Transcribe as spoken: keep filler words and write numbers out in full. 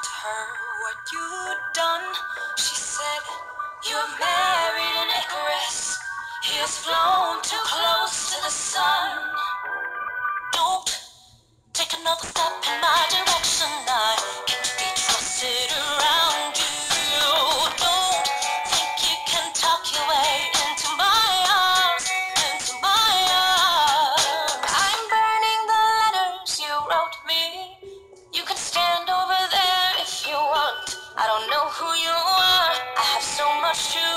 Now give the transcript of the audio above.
told her what you'd done. She said, you're married an Icarus. He has flown too close to the sun. Don't take another step in my direction. I can't be trusted around you. Don't think you can talk your way into my arms, into my arms. I'm burning the letters you wrote me. You can stand over there if you want. I don't know who you are. I have so much to